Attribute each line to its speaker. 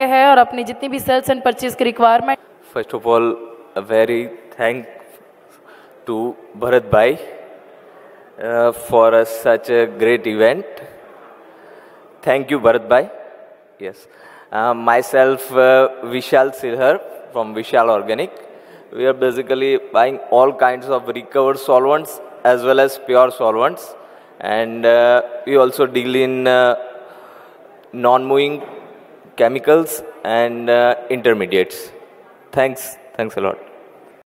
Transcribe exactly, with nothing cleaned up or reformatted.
Speaker 1: है और अपनी जितनी भी सेल्स एंड परचेज की requirement.
Speaker 2: First of all, a very thank to Bharat bhai uh, for a, such a great event. Thank you, Bharat bhai. Yes. Uh, myself, uh, Vishal Silhar from Vishal Organic. We are basically buying all kinds of recovered solvents as well as pure solvents. And uh, we also deal in uh, non-moving chemicals and uh, intermediates. Thanks. Thanks a lot.